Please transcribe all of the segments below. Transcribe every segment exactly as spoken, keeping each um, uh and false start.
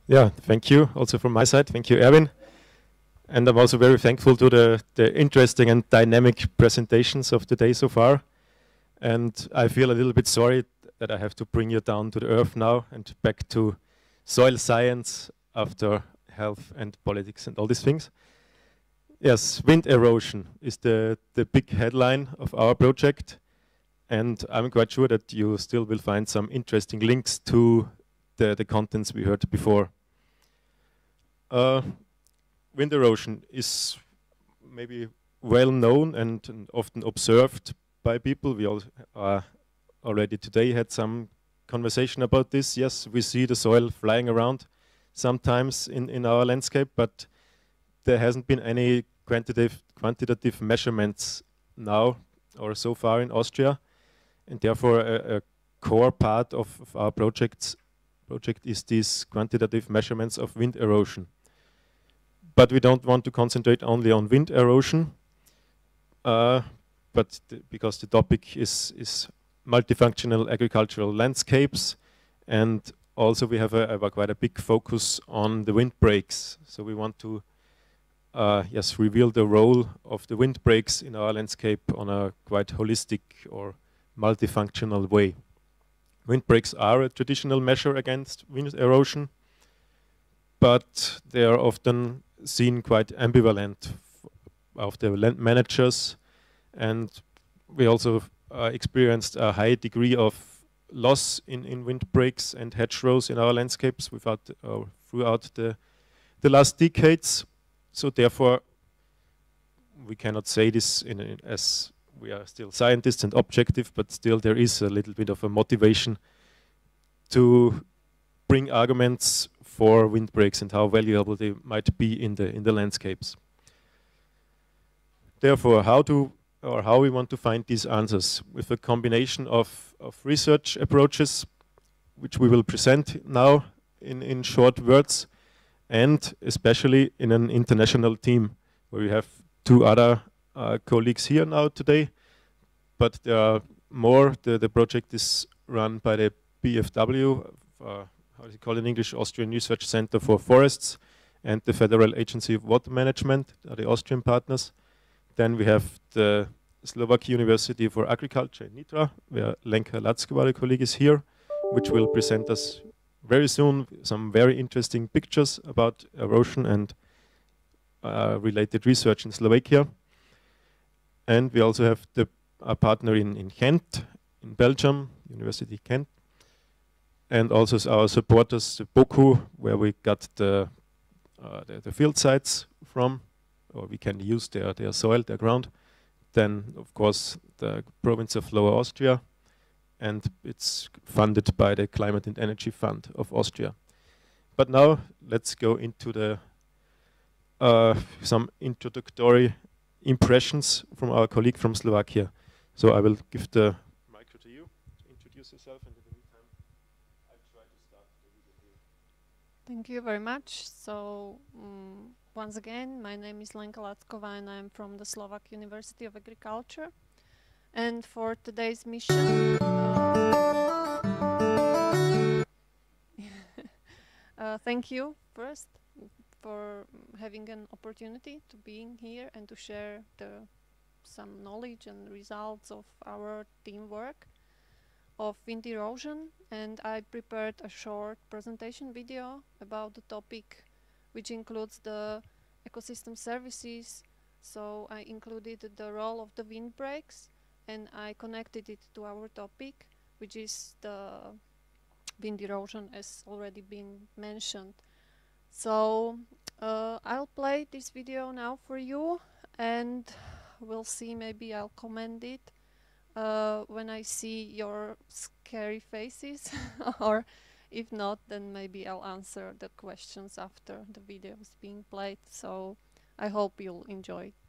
Yeah, thank you also from my side. Thank you, Erwin. And I'm also very thankful to the, the interesting and dynamic presentations of the day so far. And I feel a little bit sorry that I have to bring you down to the earth now and back to soil science after health and politics and all these things. Yes, wind erosion is the, the big headline of our project. And I'm quite sure that you still will find some interesting links to the, the contents we heard before. Uh, wind erosion is maybe well known and, and often observed by people. We all uh, already today had some conversation about this. Yes, we see the soil flying around sometimes in, in our landscape, but there hasn't been any quantitative, quantitative measurements now or so far in Austria. And therefore a, a core part of, of our projects, project is these quantitative measurements of wind erosion. But we don't want to concentrate only on wind erosion, uh, but th because the topic is, is multifunctional agricultural landscapes, and also we have a, a quite a big focus on the windbreaks. So we want to uh, yes, reveal the role of the windbreaks in our landscape on a quite holistic or multifunctional way. Windbreaks are a traditional measure against wind erosion, but they are often seen quite ambivalent of the land managers, and we also uh, experienced a high degree of loss in, in windbreaks and hedgerows in our landscapes without, uh, throughout the, the last decades. So therefore, we cannot say this in a, as we are still scientists and objective, but still there is a little bit of a motivation to bring arguments for windbreaks and how valuable they might be in the in the landscapes. Therefore, how to or how we want to find these answers with a combination of, of research approaches, which we will present now in, in short words, and especially in an international team where we have two other uh, colleagues here now today, but there are more. The, the project is run by the B F W, uh, how do you call it in English, Austrian Research Center for Forests, and the Federal Agency of Water Management, are the Austrian partners. Then we have the Slovak University for Agriculture in Nitra, where Lenka Lackova, the colleague, is here, which will present us very soon some very interesting pictures about erosion and uh, related research in Slovakia. And we also have the a partner in, in Ghent, in Belgium, University Ghent, and also our supporters, BOKU, where we got the, uh, the, the field sites from, or we can use their, their soil, their ground. Then, of course, the province of Lower Austria, and it's funded by the Climate and Energy Fund of Austria. But now, let's go into the uh, some introductory impressions from our colleague from Slovakia. So I will give the micro to you to introduce yourself, and in the meantime, I'll try to start the video here. Thank you very much. So, um, once again, my name is Lenka Lackova, and I'm from the Slovak University of Agriculture. And for today's mission, uh, uh, thank you first for having an opportunity to being here and to share the some knowledge and results of our teamwork of wind erosion. And I prepared a short presentation video about the topic, which includes the ecosystem services. So I included the role of the windbreaks, and I connected it to our topic, which is the wind erosion, as already been mentioned. So uh, I'll play this video now for you, and we'll see, maybe I'll comment it uh, when I see your scary faces, or if not, then maybe I'll answer the questions after the video is being played. So I hope you'll enjoy it.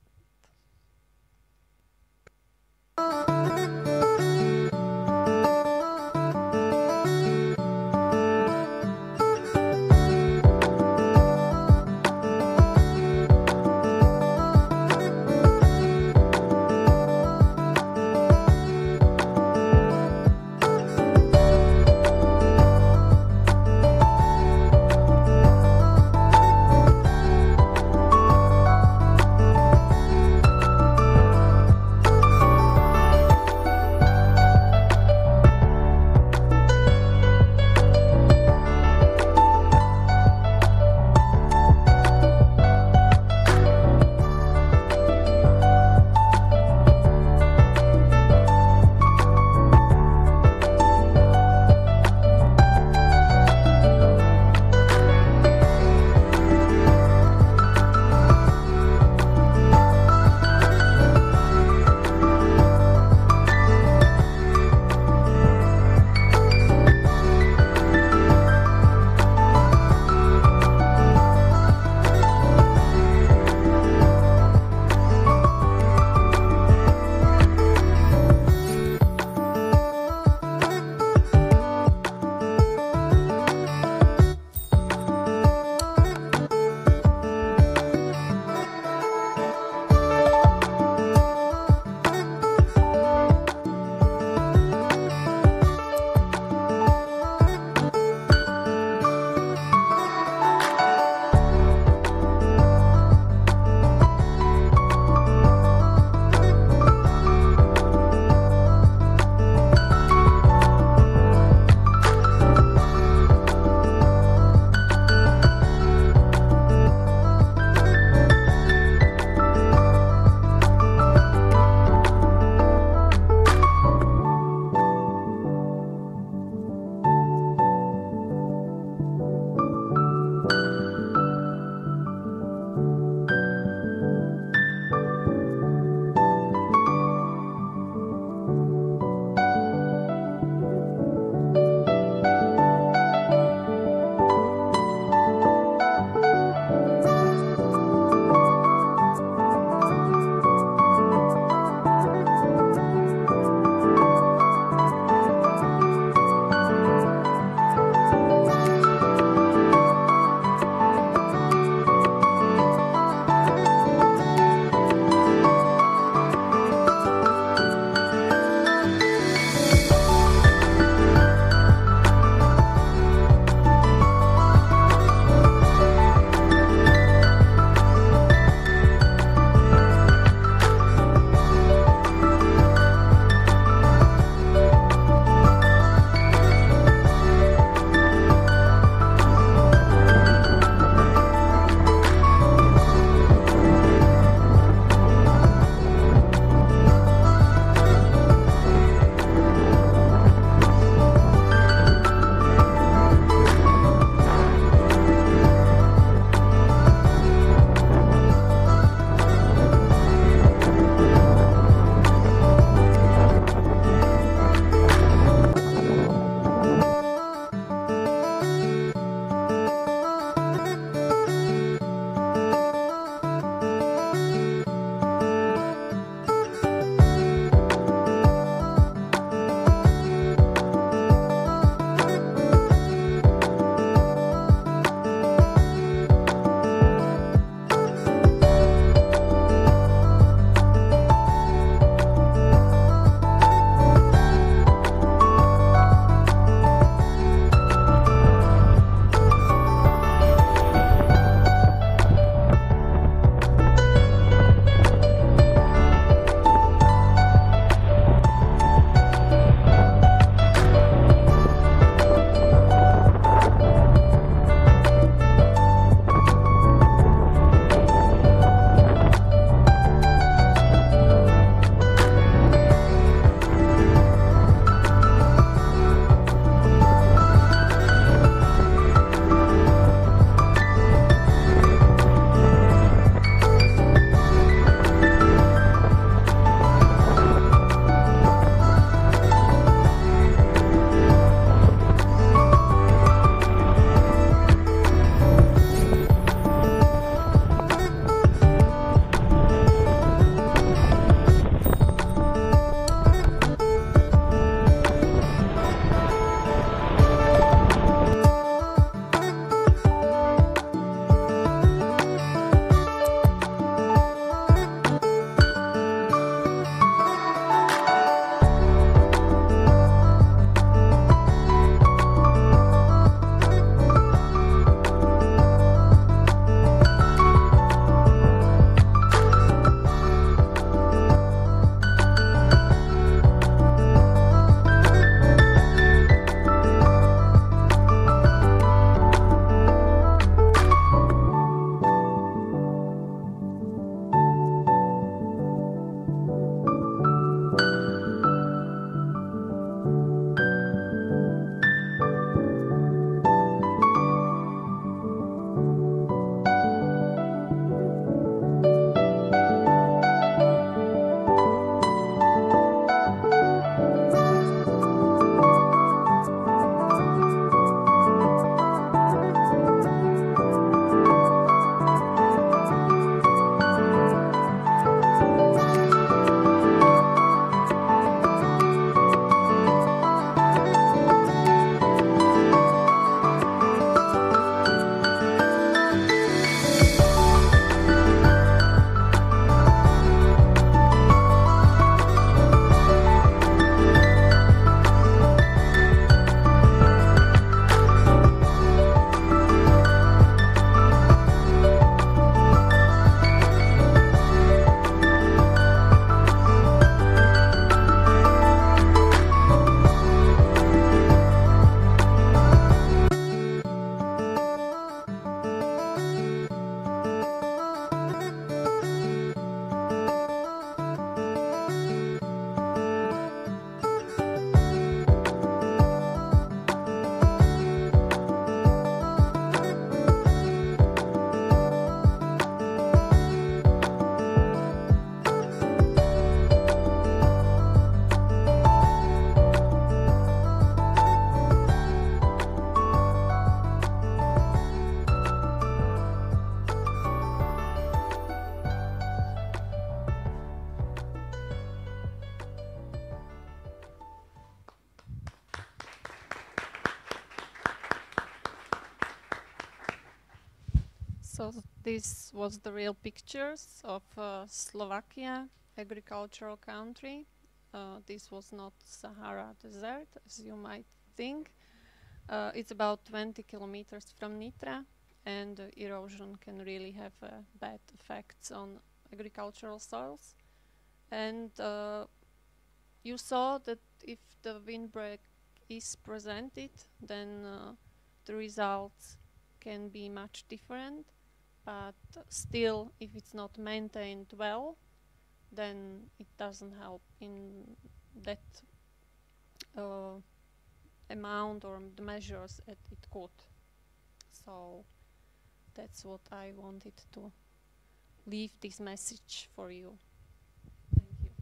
So this was the real pictures of uh, Slovakia, agricultural country. Uh, this was not Sahara Desert, as you might think. Uh, it's about twenty kilometers from Nitra, and uh, erosion can really have uh, bad effects on agricultural soils. And uh, you saw that if the windbreak is presented, then uh, the results can be much different. But still, if it's not maintained well, then it doesn't help in that uh, amount or the measures that it could. So that's what I wanted to leave this message for you. Thank you.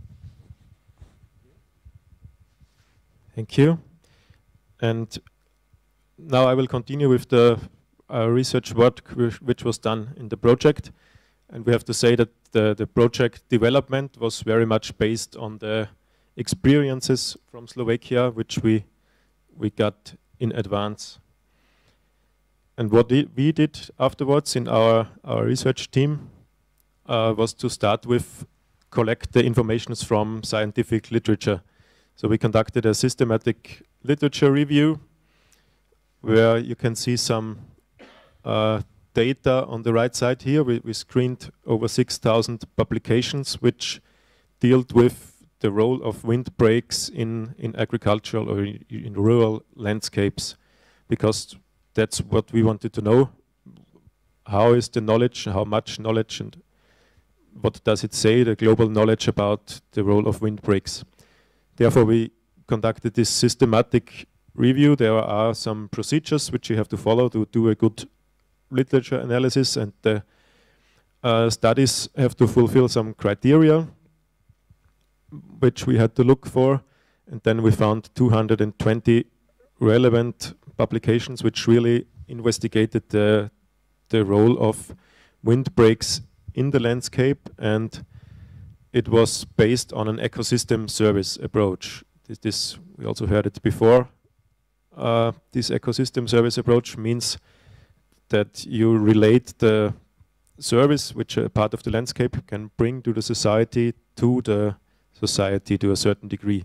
Thank you. And now I will continue with the uh, research work which, which was done in the project. And we have to say that the, the project development was very much based on the experiences from Slovakia, which we, we got in advance. And what we did afterwards in our, our research team uh, was to start with collect the informations from scientific literature. So we conducted a systematic literature review where you can see some uh, data on the right side here. We, we screened over six thousand publications which dealt with the role of windbreaks in, in agricultural or in, in rural landscapes, because that's what we wanted to know. How is the knowledge, how much knowledge, and what does it say, the global knowledge about the role of windbreaks? Therefore, we conducted this systematic review. There are some procedures which you have to follow to do a good literature analysis, and the uh, studies have to fulfill some criteria which we had to look for. And then we found two hundred twenty relevant publications which really investigated the, the role of windbreaks in the landscape, and it was based on an ecosystem service approach. This, this we also heard it before. Uh, this ecosystem service approach means that you relate the service which a part of the landscape can bring to the society to the society to a certain degree.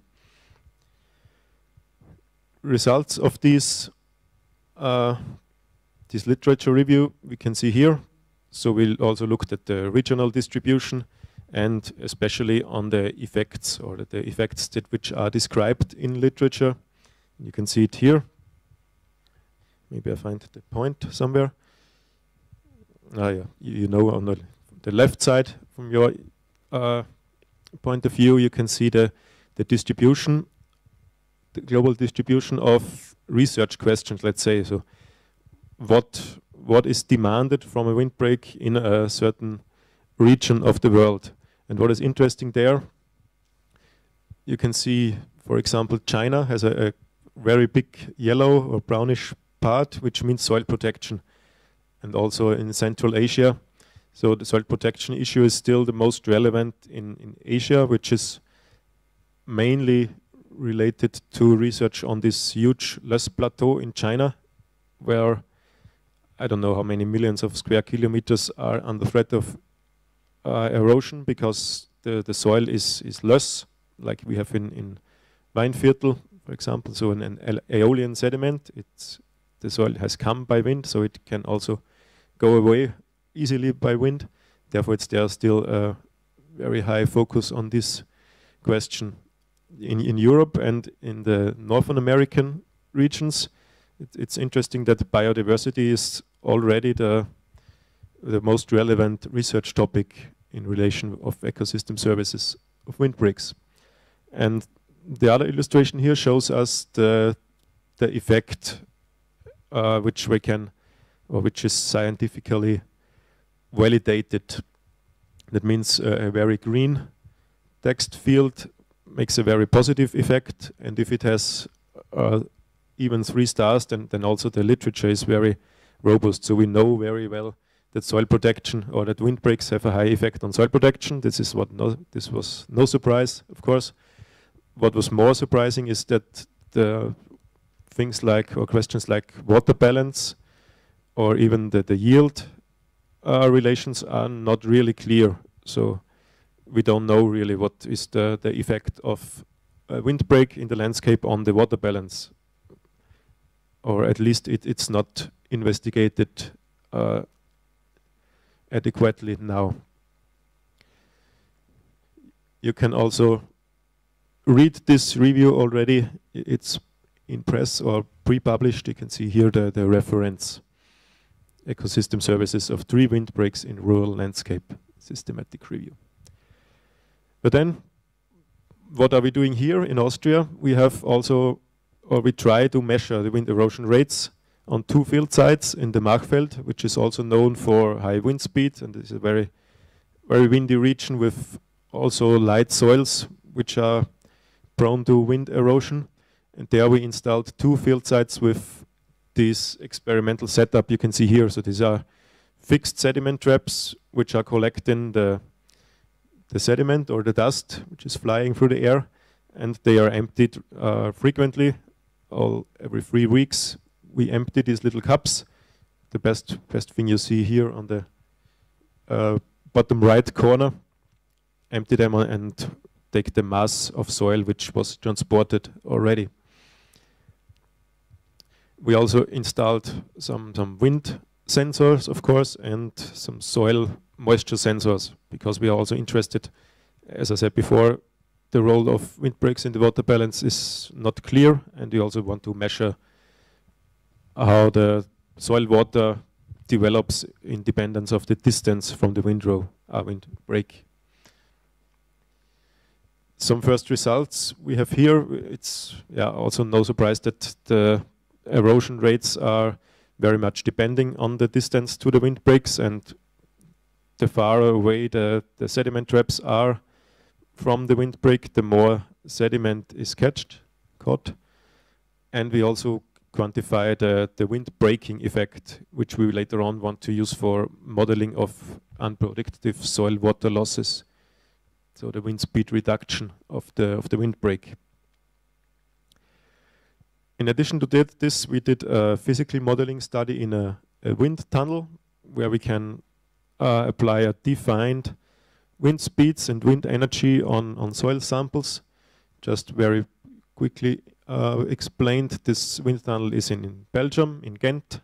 Results of these uh, this literature review we can see here. So we also looked at the regional distribution and especially on the effects or the effects that which are described in literature. You can see it here. Maybe I find the point somewhere. Ah, yeah, you, you know, on the, the left side from your uh, point of view, you can see the, the distribution, the global distribution of research questions, let's say. So what, what is demanded from a windbreak in a certain region of the world? And what is interesting there, you can see, for example, China has a, a very big yellow or brownish part, which means soil protection. And also in Central Asia. So the soil protection issue is still the most relevant in, in Asia, which is mainly related to research on this huge Loess Plateau in China, where I don't know how many millions of square kilometers are under threat of uh, erosion because the, the soil is, is loess, like we have in, in Weinviertel, for example, so an, an aeolian sediment. It's, the soil has come by wind, so it can also go away easily by wind. Therefore, it's there still a very high focus on this question. In, in Europe and in the Northern American regions, it, it's interesting that biodiversity is already the, the most relevant research topic in relation of ecosystem services of windbreaks. And the other illustration here shows us the, the effect uh, which we can, or which is scientifically validated. That means uh, a very green text field makes a very positive effect, and if it has uh, even three stars, then, then also the literature is very robust. So we know very well that soil protection or that windbreaks have a high effect on soil protection. This is what no, this was no surprise, of course. What was more surprising is that the things like, or questions like water balance, or even the, the yield uh, relations are not really clear. So we don't know really what is the, the effect of a windbreak in the landscape on the water balance. Or at least it, it's not investigated uh, adequately now. You can also read this review already. It's in press or pre-published. You can see here the, the reference. Ecosystem Services of Tree Windbreaks in Rural Landscape, systematic review. But then, what are we doing here in Austria? We have also, or we try to measure the wind erosion rates on two field sites in the Machfeld, which is also known for high wind speed, and is a very, very windy region with also light soils, which are prone to wind erosion. And there we installed two field sites with this experimental setup you can see here. So these are fixed sediment traps, which are collecting the, the sediment or the dust, which is flying through the air, and they are emptied uh, frequently. All every three weeks, we empty these little cups. The best, best thing you see here on the uh, bottom right corner, empty them and take the mass of soil which was transported already. We also installed some, some wind sensors, of course, and some soil moisture sensors, because we are also interested, as I said before, the role of windbreaks in the water balance is not clear, and we also want to measure how the soil water develops in dependence of the distance from the windrow, uh, windbreak. Some first results we have here. It's yeah, also no surprise that the erosion rates are very much depending on the distance to the windbreaks, and the farther away the, the sediment traps are from the windbreak, the more sediment is catched, caught. And we also quantify the, the wind breaking effect, which we later on want to use for modeling of unproductive soil water losses. So the wind speed reduction of the, of the windbreak. In addition to that, this, we did a physical modeling study in a, a wind tunnel, where we can uh, apply a defined wind speeds and wind energy on, on soil samples. Just very quickly uh, explained, this wind tunnel is in, in Belgium, in Ghent.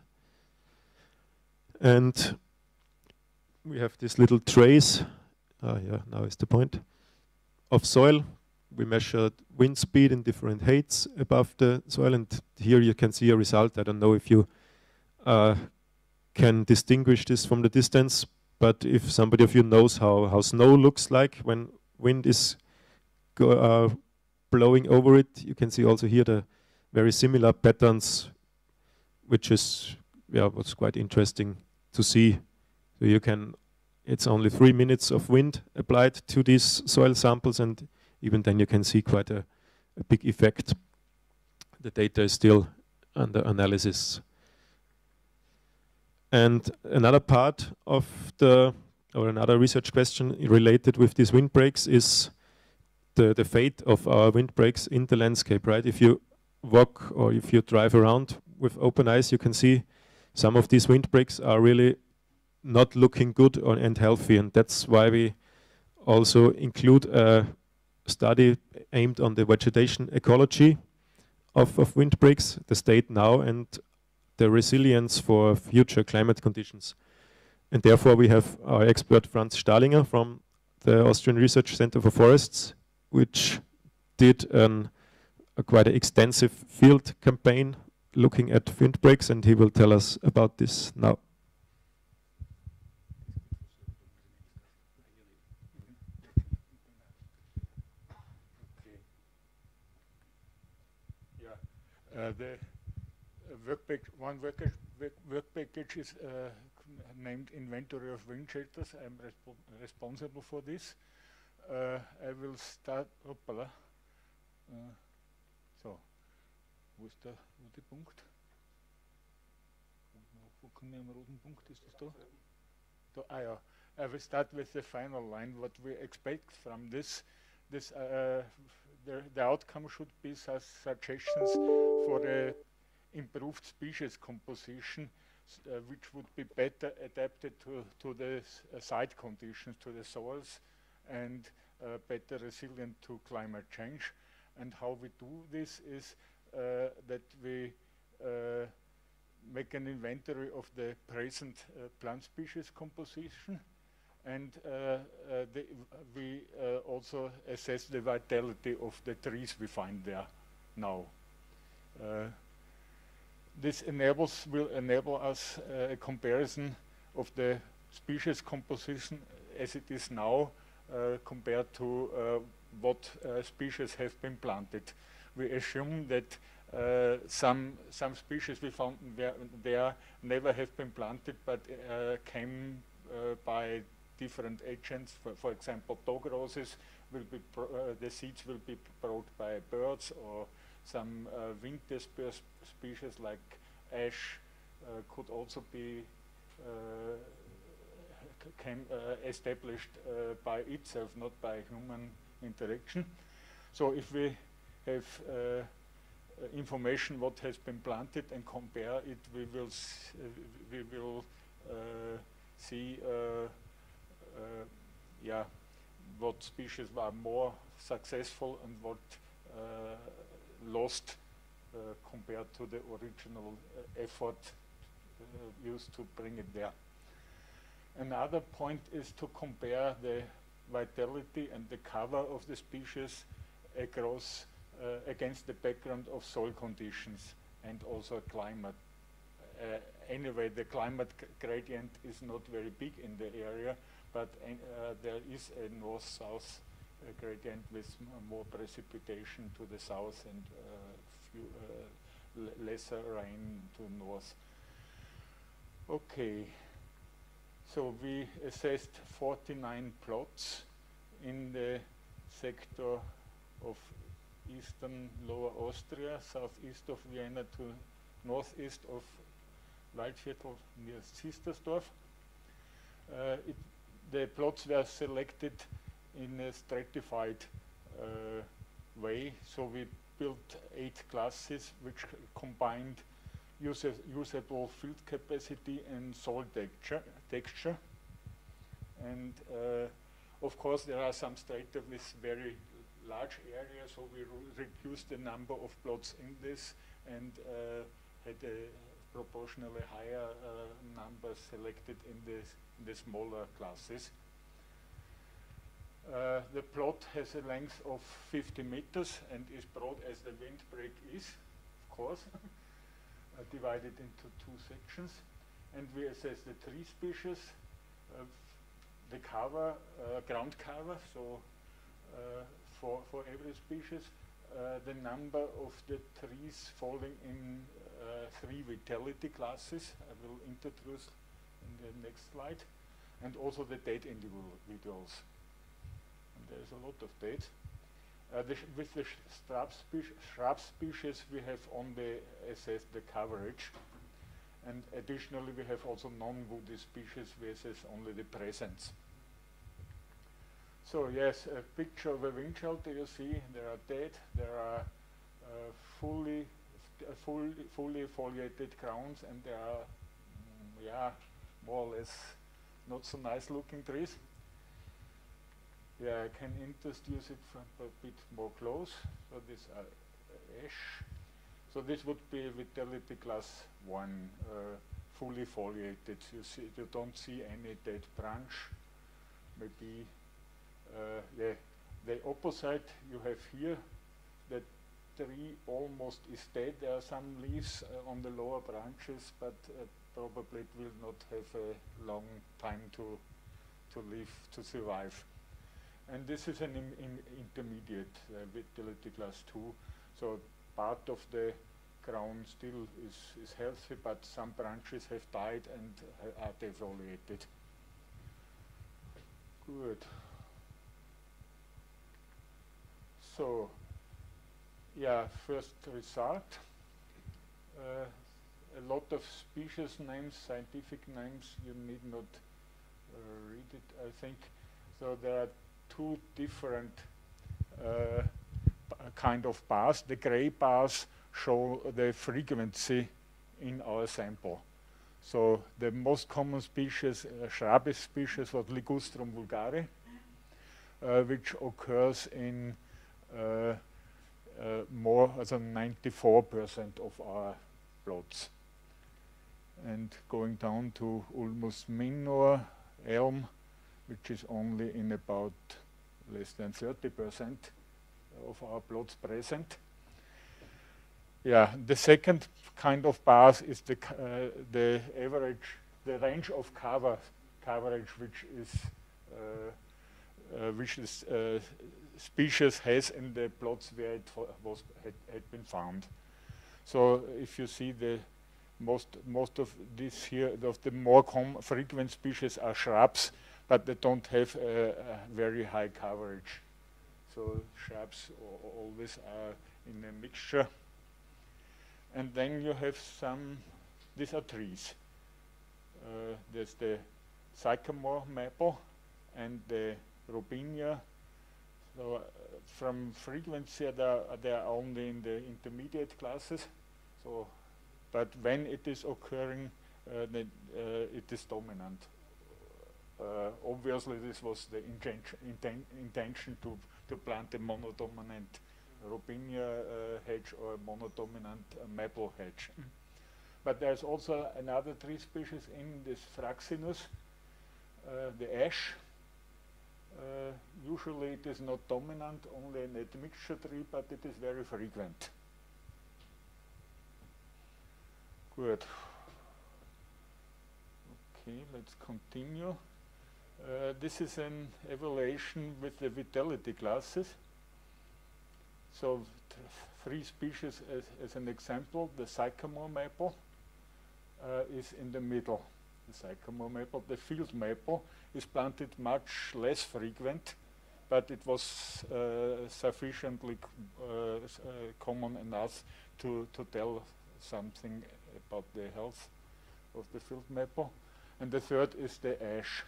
And we have this little trace, uh, yeah, now is the point, of soil. We measured wind speed in different heights above the soil, and here you can see a result. I don't know if you uh, can distinguish this from the distance, but if somebody of you knows how, how snow looks like when wind is go, uh, blowing over it, you can see also here the very similar patterns, which is yeah, what's quite interesting to see. So you can, it's only three minutes of wind applied to these soil samples, and even then you can see quite a, a big effect. The data is still under analysis. And another part of the, or another research question related with these windbreaks is the, the fate of our windbreaks in the landscape, right? If you walk or if you drive around with open eyes, you can see some of these windbreaks are really not looking good or, and healthy, and that's why we also include a study aimed on the vegetation ecology of, of windbreaks, the state now, and the resilience for future climate conditions. And therefore we have our expert Franz Stahlinger from the Austrian Research Center for Forests, which did an, a quite an extensive field campaign looking at windbreaks, and he will tell us about this now. Uh, the uh, work pack one work, work, work package is uh, named Inventory of Wind Shelters. I'm respo responsible for this. Uh, I will start. Hoppala. Uh, so, wo ist der rote Punkt? Wo kommen wir am roten Punkt? Ist das da? Da? Ah ja. I will start with the final line. What we expect from this. This uh, the, the outcome should be su suggestions for the improved species composition uh, which would be better adapted to, to the uh, site conditions, to the soils, and uh, better resilient to climate change. And how we do this is uh, that we uh, make an inventory of the present uh, plant species composition, and uh, uh, the, we uh, also assess the vitality of the trees we find there now. Uh, this enables will enable us uh, a comparison of the species composition as it is now uh, compared to uh, what uh, species have been planted. We assume that uh, some some species we found there, there never have been planted, but uh, came uh, by different agents. For, for example, dog roses will be pro uh, the seeds will be brought by birds, or some uh, wind dispersed species like ash uh, could also be uh, came uh, established uh, by itself, not by human interaction. So if we have uh, uh, information what has been planted and compare it, we will s uh, we will uh, see uh, uh, yeah what species were more successful and what uh, lost uh, compared to the original uh, effort uh, used to bring it there. Another point is to compare the vitality and the cover of the species across uh, against the background of soil conditions and also climate. Uh, anyway, the climate gradient is not very big in the area, but uh, there is a north-south uh, gradient with more precipitation to the south and uh, few, uh, lesser rain to north. Okay. So we assessed forty-nine plots in the sector of eastern Lower Austria, southeast of Vienna to northeast of Waldviertel near Zistersdorf. Uh, it, the plots were selected in a stratified uh, way, so we built eight classes which combined Usa usable field capacity and soil texture, texture. And uh, of course there are some strata with very large areas, so we reduced the number of plots in this and uh, had a proportionally higher uh, number selected in, this, in the smaller classes. Uh, the plot has a length of fifty meters and is broad as the windbreak is, of course. Uh, divided into two sections, and we assess the tree species, uh, the cover, uh, ground cover, so uh, for, for every species, uh, the number of the trees falling in uh, three vitality classes, I will introduce in the next slide, and also the date individuals. And there is a lot of data. Uh, the with the shrub, speci shrub species, we have only assessed the coverage, and additionally we have also non-woody species, we assess only the presence. So yes, a picture of a wind shelter, you see there are dead, there are uh, fully, uh, fully, fully foliated grounds, and there are, mm, yeah, more or less not so nice looking trees. Yeah, I can introduce it from a bit more close. So this are uh, ash. So this would be vitality class one, uh, fully foliated. You see, you don't see any dead branch. Maybe, uh, yeah. The opposite you have here, the tree almost is dead. There are some leaves uh, on the lower branches, but uh, probably it will not have a long time to to live to survive. And this is an in, in intermediate uh, vitality class two, so part of the ground still is, is healthy, but some branches have died and uh, are defoliated. Good. So, yeah, first result. Uh, a lot of species names, scientific names, you need not uh, read it, I think. So there are two different uh, kind of bars. The gray bars show the frequency in our sample. So the most common species, uh, shrub species, was Ligustrum vulgare, uh, which occurs in uh, uh, more than ninety-four percent of our plots. And going down to Ulmus minor, elm, which is only in about less than thirty percent of our plots present. Yeah, the second kind of path is the uh, the average, the range of cover coverage, which is uh, uh, which is uh, species has in the plots where it was had, had been found. So if you see the most most of this here, of the more com frequent species are shrubs, but they don't have a, a very high coverage. So shrubs always are in a mixture. And then you have some, these are trees. Uh, there's the sycamore maple and the robinia. So uh, from frequency, they are, they are only in the intermediate classes. So, but when it is occurring, uh, the, uh, it is dominant. Uh, obviously, this was the intention, inten intention to, to plant a monodominant robinia uh, hedge or monodominant uh, maple hedge. Mm. But there's also another tree species in this Fraxinus, uh, the ash. Uh, usually it is not dominant, only an admixture tree, but it is very frequent. Good. Okay, let's continue. Uh, this is an evaluation with the vitality classes. So three species as, as an example. The sycamore maple uh, is in the middle. The sycamore maple, the field maple is planted much less frequent, but it was uh, sufficiently uh, uh, common enough to, to tell something about the health of the field maple. And the third is the ash.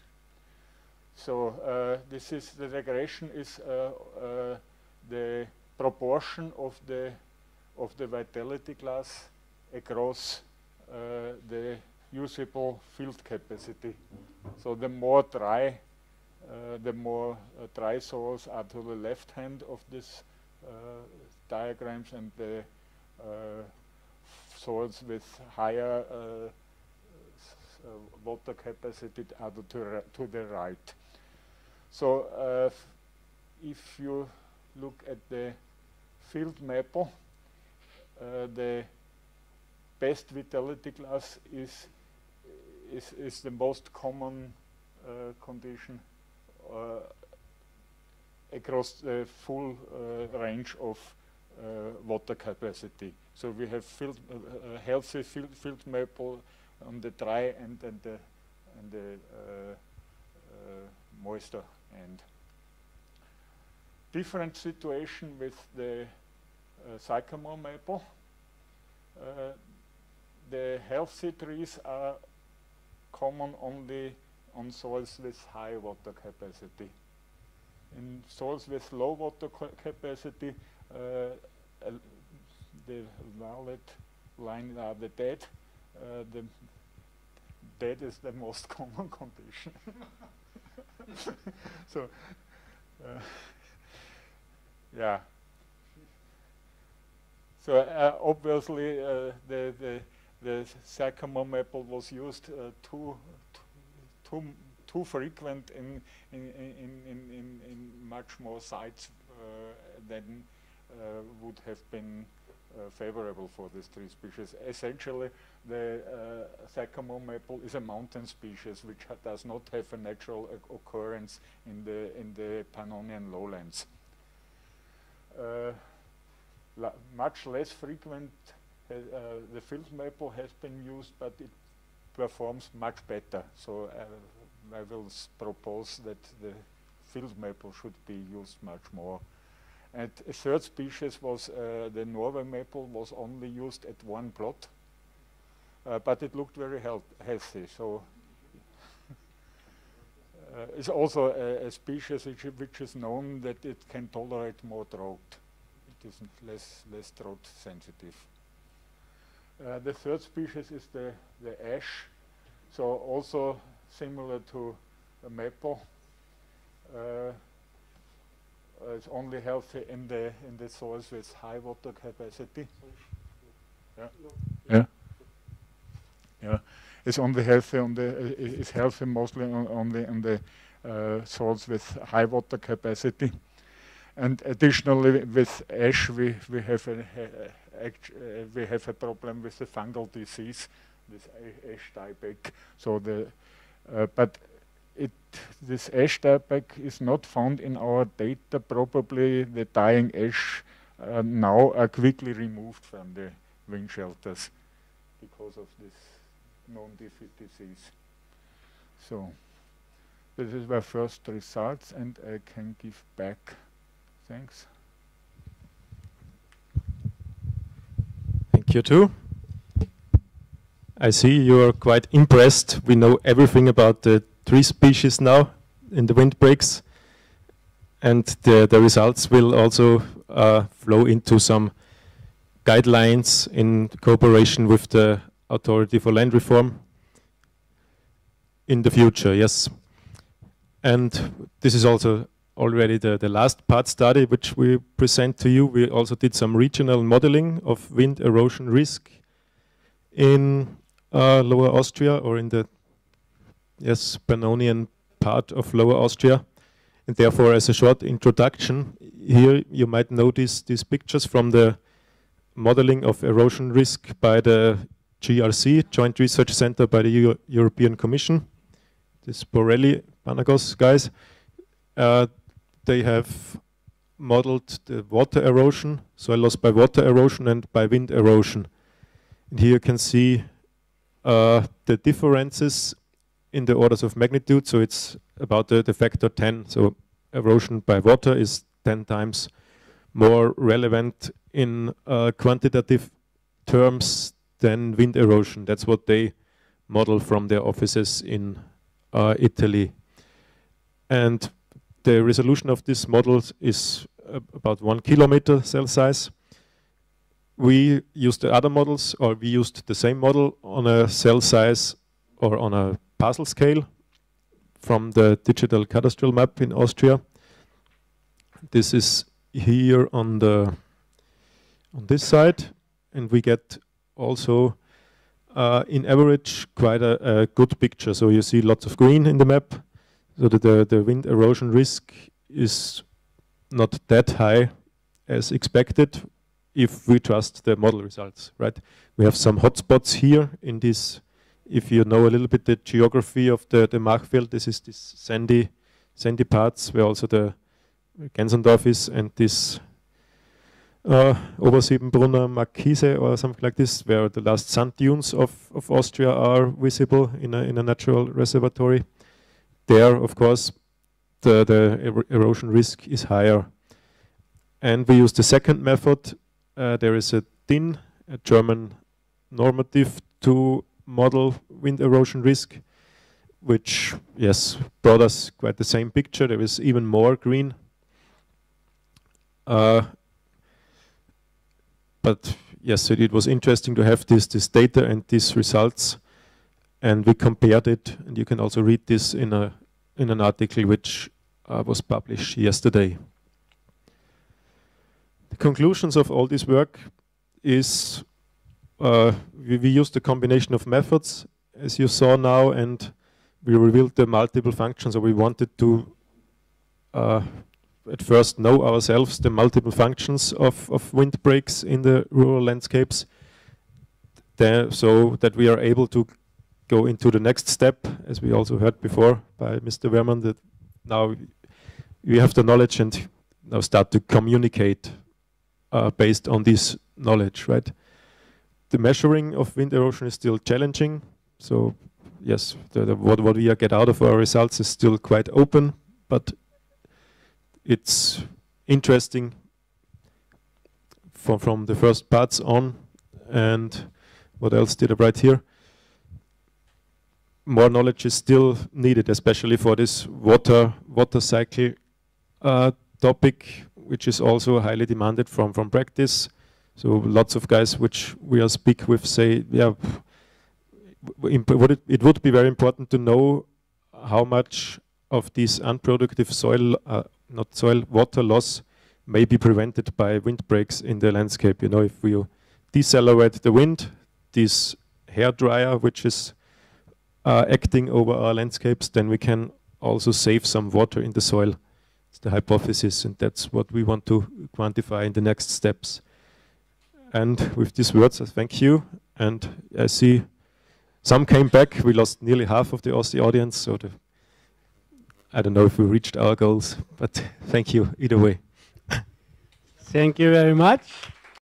So uh, this is, the regression is uh, uh, the proportion of the of the vitality class across uh, the usable field capacity. So the more dry, uh, the more uh, dry soils are to the left hand of this uh, diagrams, and the uh, soils with higher uh, uh, water capacity are to, to the right. So uh, if you look at the field maple, uh, the best vitality class is is, is the most common uh, condition uh, across the full uh, range of uh, water capacity. So we have field, uh, uh, healthy field, field maple on the dry and, and the, and the uh, uh, moister end. Different situation with the uh, sycamore maple. Uh, the healthy trees are common only on soils with high water capacity. In soils with low water capacity, uh, uh, the violet line are the dead. Uh, the dead is the most common condition. So, uh, yeah. So uh, obviously uh, the, the the sycamore maple was used uh, too too too frequent in in in in in, in much more sites uh, than uh, would have been uh, favorable for this tree species. Essentially, the uh, sycamore maple is a mountain species which ha does not have a natural occurrence in the in the Pannonian lowlands. Uh, la much less frequent, uh, the field maple has been used, but it performs much better. So uh, I will propose that the field maple should be used much more. And a third species was uh, the Norway maple, was only used at one plot, uh, but it looked very health healthy. So uh, it's also a, a species which, which is known that it can tolerate more drought. It is less less drought sensitive. Uh, the third species is the the ash. So also similar to a maple, uh, it's only healthy in the in the soils with high water capacity. Yeah. Yeah. Yeah. It's only healthy on the uh, it's healthy mostly on, only on the uh, soils with high water capacity. And additionally, with ash, we we have a, a, a uh, we have a problem with the fungal disease, this ash dieback. So the uh, but it this ash dieback is not found in our data. Probably the dying ash uh, now are quickly removed from the wind shelters because of this known disease. So this is my first results, and I can give back. Thanks. Thank you too. I see you are quite impressed. We know everything about the tree species now in the windbreaks, and the, the results will also uh, flow into some guidelines in cooperation with the Authority for Land Reform in the future, yes. And this is also already the, the last part study which we present to you. We also did some regional modeling of wind erosion risk in uh, Lower Austria, or in the yes Pannonian part of Lower Austria. And therefore, as a short introduction, here you might notice these pictures from the modeling of erosion risk by the G R C, Joint Research Center by the Euro European Commission. This Borelli Panagos guys. Uh, They have modeled the water erosion, soil loss by water erosion and by wind erosion. And here you can see uh, the differences in the orders of magnitude. So it's about the, the factor ten. So erosion by water is ten times more relevant in uh, quantitative terms than wind erosion. That's what they model from their offices in uh, Italy. And the resolution of this model is uh, about one kilometer cell size. We used the other models, or we used the same model on a cell size or on a parcel scale from the digital cadastral map in Austria. This is here on the on this side, and we get also uh, in average quite a, a good picture. So you see lots of green in the map. So that the, the wind erosion risk is not that high as expected if we trust the model results, right? We have some hotspots here in this. If you know a little bit the geography of the, the Machfeld, this is this sandy, sandy parts where also the Gensendorf is, and this uh, Obersiebenbrunner Markise or something like this, where the last sand dunes of, of Austria are visible in a, in a natural reservoir. There, of course, the, the er erosion risk is higher. And we use the second method. Uh, there is a D I N, a German normative to model wind erosion risk, which, yes, brought us quite the same picture. There is even more green. Uh, but yes, it, it was interesting to have this, this data and these results. And we compared it, and you can also read this in a in an article which uh, was published yesterday. The conclusions of all this work is uh, we, we used a combination of methods, as you saw now, and we revealed the multiple functions. So we wanted to uh, at first know ourselves the multiple functions of, of windbreaks in the rural landscapes, there, so that we are able to go into the next step, as we also heard before by Mister Wehrmann, that now we have the knowledge and now start to communicate uh, based on this knowledge, right? The measuring of wind erosion is still challenging. So yes, the, the, what, what we get out of our results is still quite open, but it's interesting from, from the first parts on. And what else did I write here? More knowledge is still needed, especially for this water water cycle uh, topic, which is also highly demanded from from practice. So lots of guys which we are speak with say, yeah, would it, it would be very important to know how much of this unproductive soil, uh, not soil, water loss may be prevented by windbreaks in the landscape. You know, if we decelerate the wind, this hair dryer which is uh, acting over our landscapes, then we can also save some water in the soil. It's the hypothesis, and that's what we want to quantify in the next steps. And with these words, I thank you. And I see some came back. We lost nearly half of the Aussie audience, so the, I don't know if we reached our goals, but thank you either way. Thank you very much.